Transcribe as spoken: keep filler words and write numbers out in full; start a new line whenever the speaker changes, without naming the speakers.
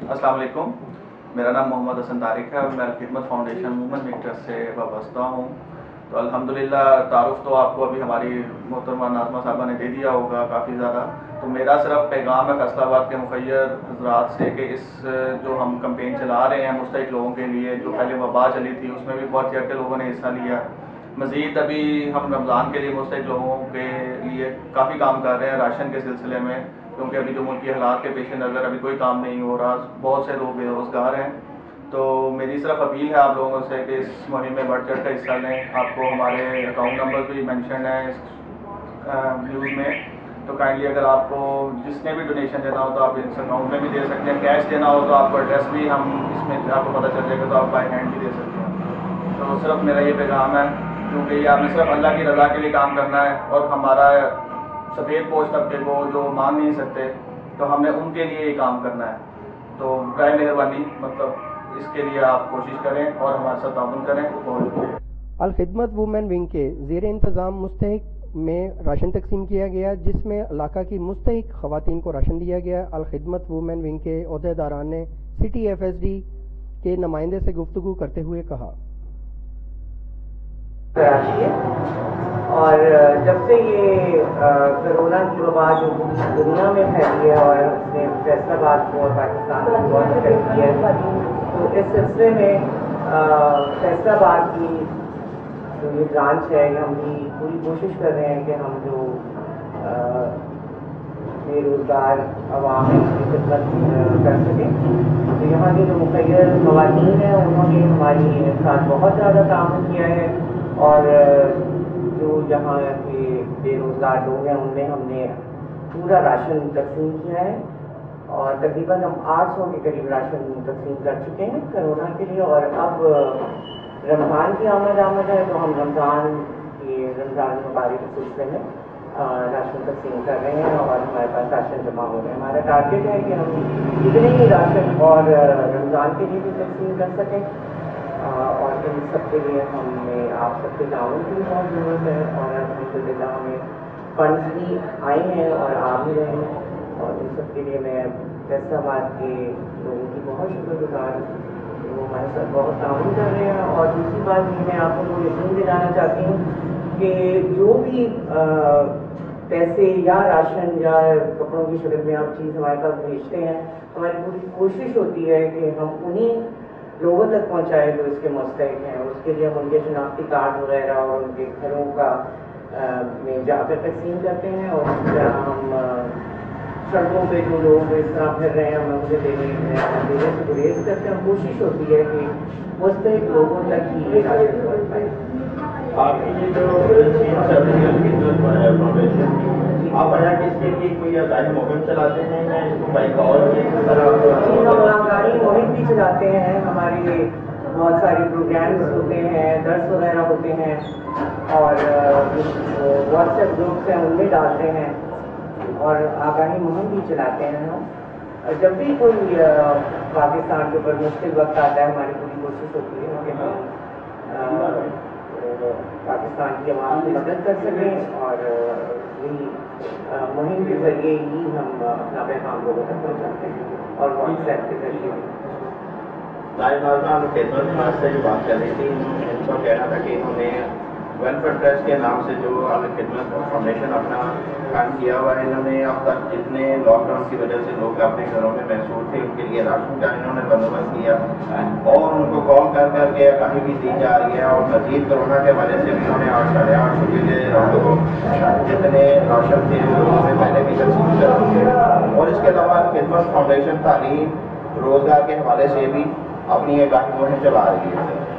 अस्सलाम वालेकुम, मेरा नाम मोहम्मद हसन तारिक है और मैं खिदमत फाउंडेशन मूवमेंट विंग ट्रस्ट से वाबस्ता हूँ। तो अल्हम्दुलिल्लाह तारुफ तो आपको अभी हमारी मोहतरमा नाज़मा साहबा ने दे दिया होगा काफ़ी ज़्यादा। तो मेरा सिर्फ पैगाम है फैसलाबाद के मुखय्यर हज़रात से कि इस जो हम कैंपेन चला रहे हैं मुस्तहिक लोगों के लिए, जो पहले वबा चली थी उसमें भी बहुत ज़्यादा लोगों ने हिस्सा लिया। मज़ीद अभी हम रमज़ान के लिए मुस्तहिक लोगों के लिए काफ़ी काम कर रहे हैं राशन के सिलसिले में, क्योंकि अभी जो मुल्की हालात के पेश नज़र अभी कोई काम नहीं हो रहा, बहुत से लोग बेरोज़गार हैं। तो मेरी सिर्फ अपील है आप लोगों से कि इस मुहिम में बढ़ चढ़ कर हिस्सा लें। आपको हमारे अकाउंट नंबर भी मेंशन है इस न्यूज़ में, तो काइंडली अगर आपको जिसने भी डोनेशन देना हो तो आप इस अकाउंट में भी दे सकते हैं। कैश देना हो तो आपको एड्रेस भी हम इसमें आपको पता चल जाएगा, तो आप बाई हैंड भी दे सकते हैं। तो सिर्फ मेरा ये पैगाम है, क्योंकि ये आपने सिर्फ अल्लाह की रज़ा के लिए काम करना है और हमारा सफ़ेद पोश तबके को जो मान नहीं सकते तो हमने उनके लिए ये काम करना है। तो बराए मेहरबानी मतलब इसके लिए आप कोशिश करें और हमारे साथ ताउन करें। बहुत शुक्रिया।
अल खिदमत वुमेन विंग के ज़ेर इंतज़ाम मुस्तहिक में राशन तकसीम किया गया, जिसमें इलाका की मुस्तहिक ख़वातीन को राशन दिया गया। अल खिदमत वुमेन विंग के ओहदेदारान ने सिटी एफ एस डी के नुमाइंदे से गुफ्तगू करते हुए कहा,
और जब से ये कोरोना की वबा जो दुनिया में फैली है और उसने फैसलाबाद को और पाकिस्तान को बहुत अफेक्ट किया है, तो इस सिलसिले में फैसलाबाद की जो ये ब्रांच है, हम भी पूरी कोशिश कर रहे हैं कि हम जो बेरोज़गार अवाम है उसकी खिदमत कर सकें। तो यहाँ के जो मुखय्यर ख़वातीन हैं उन्होंने हमारी साथ बहुत ज़्यादा काम किया है, और जो यहाँ के बेरोज़गार लोग हैं उनमें हमने पूरा राशन तकसीम किया है, और तकरीबन हम आठ सौ के करीब राशन तकसीम कर चुके हैं कोरोना के लिए। और अब रमज़ान की आमद आमद है, तो हम रमज़ान के रमज़ान मुबारक के सिलसिले में राशन तकसीम कर रहे हैं और हमारे पास राशन जमा हो रहे हैं। हमारा टारगेट है कि हम जितने ही राशन और रमज़ान के लिए भी तकसीम कर सकें, और इन सब के लिए हमें आप सबके ताउन की बहुत ज़रूरत है। और अल्हम्दुलिल्लाह हमें फंड्स भी आए हैं और आ भी रहे हैं, और इन सब के लिए मैं फैसलाबाद के लोगों की बहुत शुक्रगुजार हूँ, वो हमारे साथ बहुत ताउन कर रहे हैं। और दूसरी बात ये मैं आप लोगों को यकीन दिलाना चाहती हूँ कि जो भी आ, पैसे या राशन या कपड़ों की शक्ल में आप चीज़ हमारे पास भेजते हैं, हमारी पूरी कोशिश होती है कि हम उन्हीं लोगों तक पहुँचाए जो इसके मुस्तहिक हैं। उसके लिए हम उनके शनाख्ती कार्ड वगैरह और उनके घरों का आ, में जाकर तकसीम करते हैं, और इस तरह हम सड़कों पे जो लोग इस तरह फिर रहे हैं हम उनसे देने देने से गुरेज करते हैं। कोशिश होती है कि मुस्तहिक लोगों तक ही ये राशन पहुँच पाए।
आपकी ये जो आप आया कि इसके लिए कोई आगाही मुहिम चलाते हैं या इसको बाइक और
हम आगाही मुहिम भी चलाते हैं, हमारे बहुत सारे प्रोग्राम्स होते हैं, दर्स वगैरह होते हैं, और व्हाट्सएप ग्रुप्स हैं उनमें डालते हैं, और आगाही मुहिम भी चलाते हैं हम। जब भी कोई पाकिस्तान के ऊपर मुश्किल वक्त आता है, हमारी पूरी कोशिश होती है कि हम पाकिस्तान की आवाम की मदद कर सकें, और यही मुहिम के ज़रिए ही हम अपना पैगाम लोगों तक पहुँचाते हैं, और व्हाट्सएप के ज़रिए भी।
खिदमत से जो बात कर रही थी, इनका कहना था कि इन्होंने वेलफेयर ट्रस्ट के नाम से जो अल खिदमत फाउंडेशन अपना काम किया हुआ है, इन्होंने अब तक जितने लॉकडाउन की वजह से लोग अपने घरों में महसूस थे उनके लिए राशन का इन्होंने बंदोबस्त किया, और उनको कॉल कर करके आगाही भी दी जा रही है। और मजीद कोरोना के वजह से भी इन्होंने आठ साढ़े आठ सौ के रातों को जितने राशन थे लोगों में पहले भी तकसीम कर दिए। और इसके अलावा खिदमत फाउंडेशन तालीम रोज़गार के हवाले से भी अपनी एक मुहिम चला रही है।